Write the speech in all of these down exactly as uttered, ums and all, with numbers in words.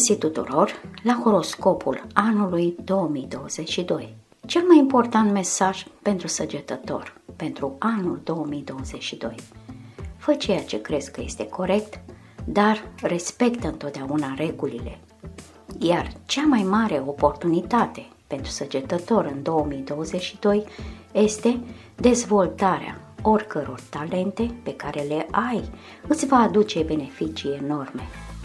găsit tuturor la horoscopul anului două mii douăzeci și doi. Cel mai important mesaj pentru săgetător pentru anul două mii douăzeci și doi. Fă ceea ce crezi că este corect, dar respectă întotdeauna regulile. Iar cea mai mare oportunitate pentru săgetător în două mii douăzeci și doi este dezvoltarea oricăror talente pe care le ai, îți va aduce beneficii enorme.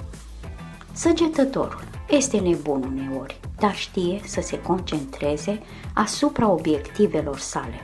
Săgetătorul este nebun uneori, dar știe să se concentreze asupra obiectivelor sale.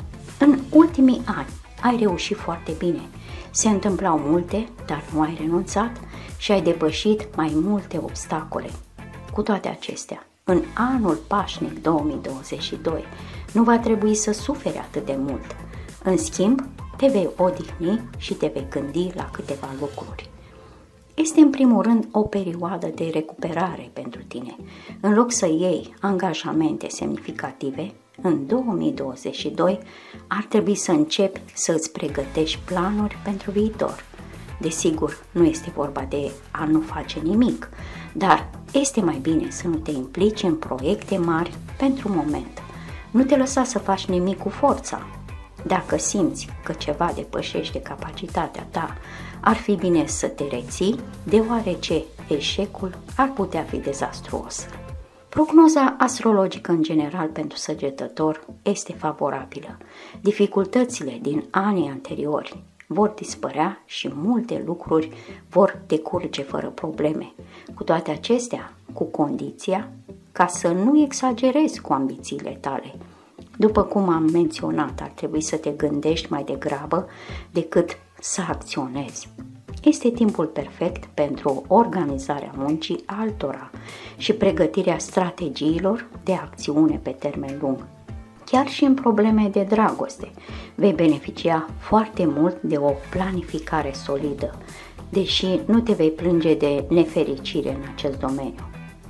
În ultimii ani ai reușit foarte bine, se întâmplau multe, dar nu ai renunțat și ai depășit mai multe obstacole. Cu toate acestea, în anul pașnic două mii douăzeci și doi nu va trebui să suferi atât de mult. În schimb, te vei odihni și te vei gândi la câteva lucruri. Este în primul rând o perioadă de recuperare pentru tine. În loc să iei angajamente semnificative, în două mii douăzeci și doi ar trebui să începi să îți pregătești planuri pentru viitor. Desigur, nu este vorba de a nu face nimic, dar este mai bine să nu te implici în proiecte mari pentru moment. Nu te lăsa să faci nimic cu forța. Dacă simți că ceva depășește capacitatea ta, ar fi bine să te reții, deoarece eșecul ar putea fi dezastruos. Prognoza astrologică în general pentru săgetător este favorabilă. Dificultățile din anii anteriori vor dispărea și multe lucruri vor decurge fără probleme. Cu toate acestea, cu condiția ca să nu exagerezi cu ambițiile tale. După cum am menționat, ar trebui să te gândești mai degrabă decât să acționezi. Este timpul perfect pentru organizarea muncii altora și pregătirea strategiilor de acțiune pe termen lung. Chiar și în probleme de dragoste, vei beneficia foarte mult de o planificare solidă, deși nu te vei plânge de nefericire în acest domeniu.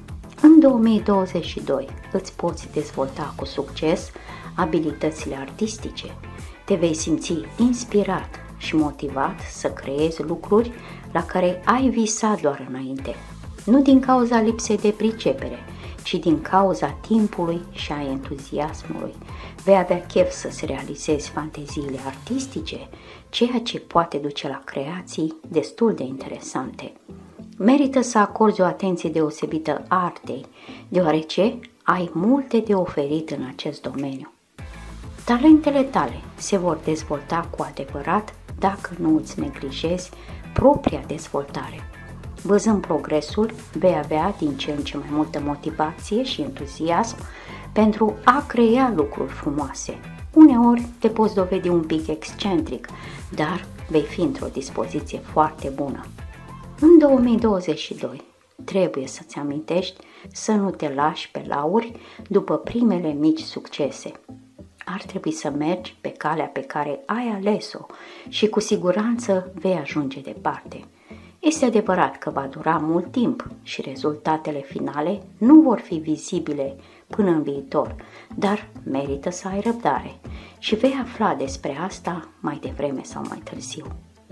În două mii douăzeci și doi îți poți dezvolta cu succes abilitățile artistice, te vei simți inspirat și motivat să creezi lucruri la care ai visat doar înainte, nu din cauza lipsei de pricepere, ci din cauza timpului și a entuziasmului. Vei avea chef să-ți realizezi fanteziile artistice, ceea ce poate duce la creații destul de interesante. Merită să acorzi o atenție deosebită artei, deoarece ai multe de oferit în acest domeniu. Talentele tale se vor dezvolta cu adevărat dacă nu îți neglijezi propria dezvoltare. Văzând progresul, vei avea din ce în ce mai multă motivație și entuziasm pentru a crea lucruri frumoase. Uneori te poți dovedi un pic excentric, dar vei fi într-o dispoziție foarte bună. În două mii douăzeci și doi trebuie să-ți amintești să nu te lași pe lauri după primele mici succese. Ar trebui să mergi pe calea pe care ai ales-o și cu siguranță vei ajunge departe. Este adevărat că va dura mult timp și rezultatele finale nu vor fi vizibile până în viitor, dar merită să ai răbdare și vei afla despre asta mai devreme sau mai târziu.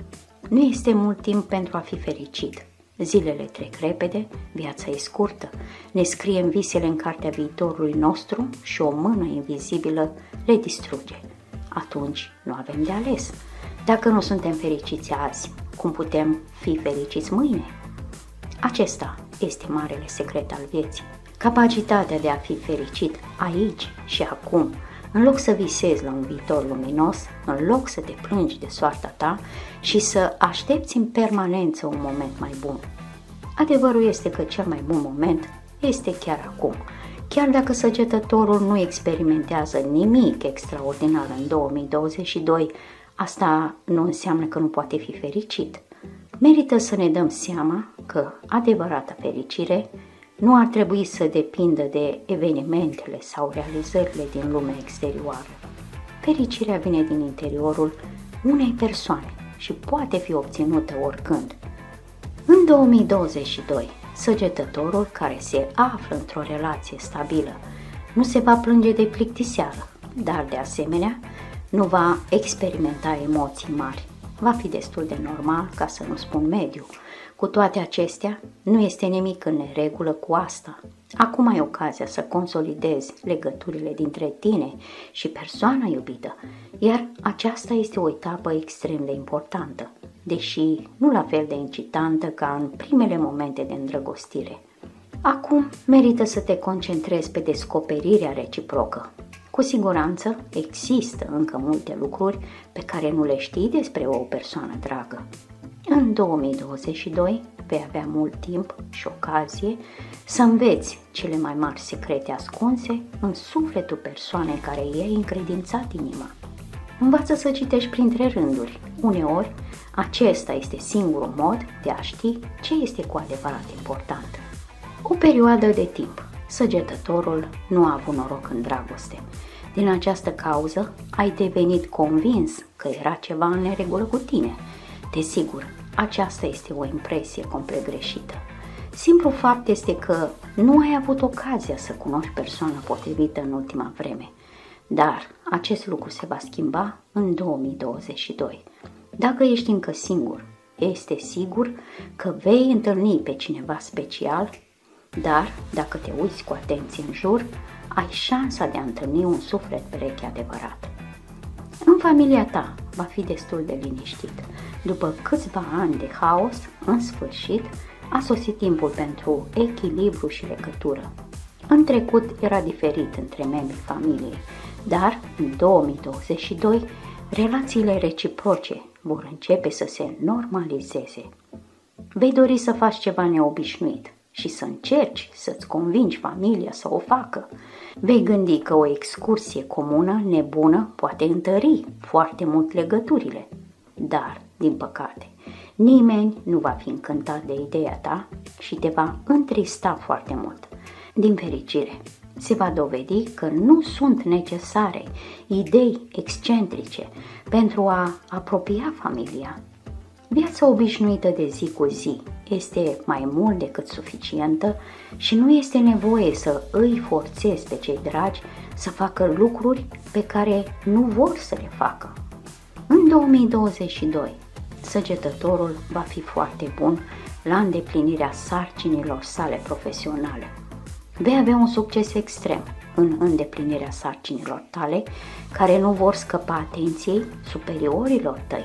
Nu este mult timp pentru a fi fericit. Zilele trec repede, viața e scurtă, ne scriem visele în cartea viitorului nostru și o mână invizibilă le distruge. Atunci nu avem de ales. Dacă nu suntem fericiți azi, cum putem fi fericiți mâine? Acesta este marele secret al vieții. Capacitatea de a fi fericit aici și acum, în loc să visezi la un viitor luminos, în loc să te plângi de soarta ta și să aștepți în permanență un moment mai bun. Adevărul este că cel mai bun moment este chiar acum. Chiar dacă săgetătorul nu experimentează nimic extraordinar în două mii douăzeci și doi, asta nu înseamnă că nu poate fi fericit. Merită să ne dăm seama că adevărata fericire nu ar trebui să depindă de evenimentele sau realizările din lumea exterioară. Fericirea vine din interiorul unei persoane și poate fi obținută oricând. În două mii douăzeci și doi, săgetătorul care se află într-o relație stabilă nu se va plânge de plictiseală, dar de asemenea nu va experimenta emoții mari. Va fi destul de normal, ca să nu spun mediu. Cu toate acestea, nu este nimic în neregulă cu asta. Acum ai ocazia să consolidezi legăturile dintre tine și persoana iubită, iar aceasta este o etapă extrem de importantă, deși nu la fel de incitantă ca în primele momente de îndrăgostire. Acum merită să te concentrezi pe descoperirea reciprocă. Cu siguranță există încă multe lucruri pe care nu le știi despre o persoană dragă. În două mii douăzeci și doi vei avea mult timp și ocazie să înveți cele mai mari secrete ascunse în sufletul persoanei care i-ai încredințat inima. Învață să citești printre rânduri. Uneori, acesta este singurul mod de a ști ce este cu adevărat important. O perioadă de timp. Săgetătorul nu a avut noroc în dragoste. Din această cauză, ai devenit convins că era ceva în neregulă cu tine. Desigur, aceasta este o impresie complet greșită. Simplul fapt este că nu ai avut ocazia să cunoști persoana potrivită în ultima vreme. Dar acest lucru se va schimba în două mii douăzeci și doi. Dacă ești încă singur, este sigur că vei întâlni pe cineva special, dar dacă te uiți cu atenție în jur, ai șansa de a întâlni un suflet pereche adevărat. În familia ta va fi destul de liniștit. După câțiva ani de haos, în sfârșit, a sosit timpul pentru echilibru și legătură. În trecut era diferit între membrii familiei, dar în două mii douăzeci și doi relațiile reciproce vor începe să se normalizeze. Vei dori să faci ceva neobișnuit și să încerci să-ți convingi familia să o facă. Vei gândi că o excursie comună nebună poate întări foarte mult legăturile. Dar, din păcate, nimeni nu va fi încântat de ideea ta și te va întrista foarte mult. Din fericire, se va dovedi că nu sunt necesare idei excentrice pentru a apropia familia. Viața obișnuită de zi cu zi este mai mult decât suficientă și nu este nevoie să îi forțezi pe cei dragi să facă lucruri pe care nu vor să le facă. În două mii douăzeci și doi, săgetătorul va fi foarte bun la îndeplinirea sarcinilor sale profesionale. Vei avea un succes extrem în îndeplinirea sarcinilor tale care nu vor scăpa atenției superiorilor tăi.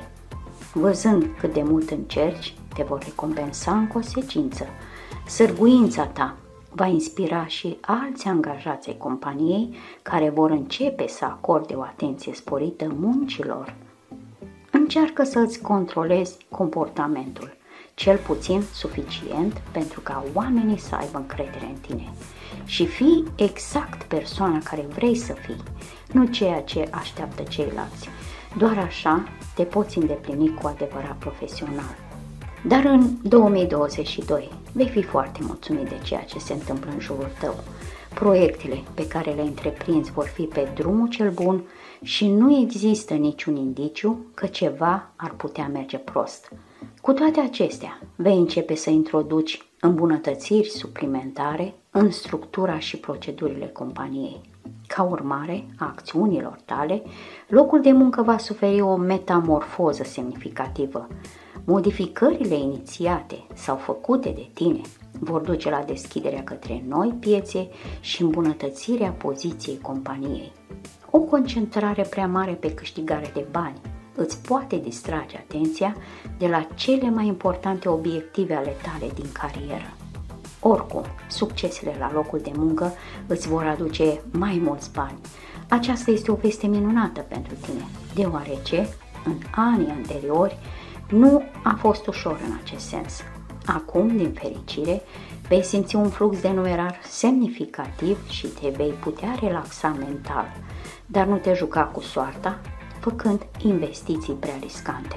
Văzând cât de mult încerci, te vor recompensa în consecință. Sârguința ta va inspira și alți angajați ai companiei care vor începe să acorde o atenție sporită muncilor. Încearcă să îți controlezi comportamentul, cel puțin suficient pentru ca oamenii să aibă încredere în tine. Și fii exact persoana care vrei să fii, nu ceea ce așteaptă ceilalți. Doar așa te poți îndeplini cu adevărat profesional. Dar în două mii douăzeci și doi vei fi foarte mulțumit de ceea ce se întâmplă în jurul tău. Proiectele pe care le întreprinzi vor fi pe drumul cel bun și nu există niciun indiciu că ceva ar putea merge prost. Cu toate acestea, vei începe să introduci îmbunătățiri suplimentare în structura și procedurile companiei. Ca urmare a acțiunilor tale, locul de muncă va suferi o metamorfoză semnificativă. Modificările inițiate sau făcute de tine vor duce la deschiderea către noi piețe și îmbunătățirea poziției companiei. O concentrare prea mare pe câștigare de bani îți poate distrage atenția de la cele mai importante obiective ale tale din carieră. Oricum, succesele la locul de muncă îți vor aduce mai mulți bani. Aceasta este o veste minunată pentru tine, deoarece în anii anteriori nu a fost ușor în acest sens. Acum, din fericire, vei simți un flux de numerar semnificativ și te vei putea relaxa mental, dar nu te juca cu soarta, făcând investiții prea riscante.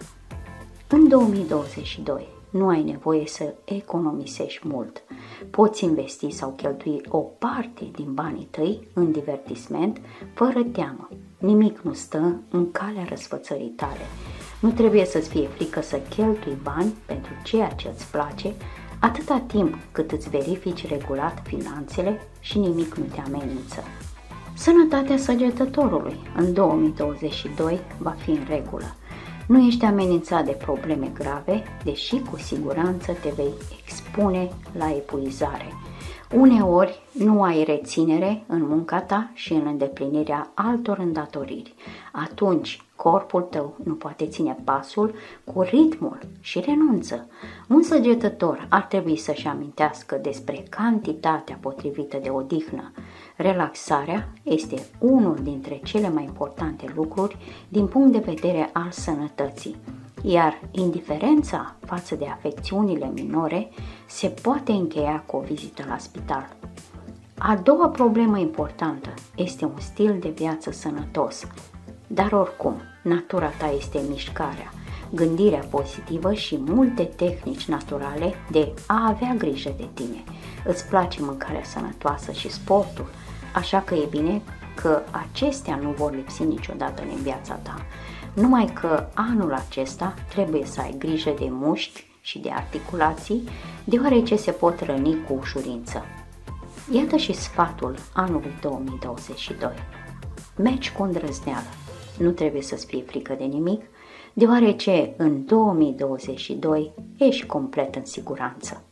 În două mii douăzeci și doi nu ai nevoie să economisești mult. Poți investi sau cheltui o parte din banii tăi în divertisment fără teamă. Nimic nu stă în calea răsfățării tale. Nu trebuie să-ți fie frică să cheltui bani pentru ceea ce îți place, atâta timp cât îți verifici regulat finanțele și nimic nu te amenință. Sănătatea săgetătorului în două mii douăzeci și doi va fi în regulă. Nu ești amenințat de probleme grave, deși cu siguranță te vei expune la epuizare. Uneori nu ai reținere în munca ta și în îndeplinirea altor îndatoriri. Atunci corpul tău nu poate ține pasul cu ritmul și renunță. Un săgetător ar trebui să-și amintească despre cantitatea potrivită de odihnă. Relaxarea este unul dintre cele mai importante lucruri din punct de vedere al sănătății, iar indiferența față de afecțiunile minore se poate încheia cu o vizită la spital. A doua problemă importantă este un stil de viață sănătos. Dar oricum, natura ta este mișcarea, gândirea pozitivă și multe tehnici naturale de a avea grijă de tine. Îți place mâncarea sănătoasă și sportul, așa că e bine că acestea nu vor lipsi niciodată în viața ta. Numai că anul acesta trebuie să ai grijă de mușchi și de articulații, deoarece se pot răni cu ușurință. Iată și sfatul anului două mii douăzeci și doi. Mergi cu îndrăzneală. Nu trebuie să-ți fie frică de nimic, deoarece în două mii douăzeci și doi ești complet în siguranță.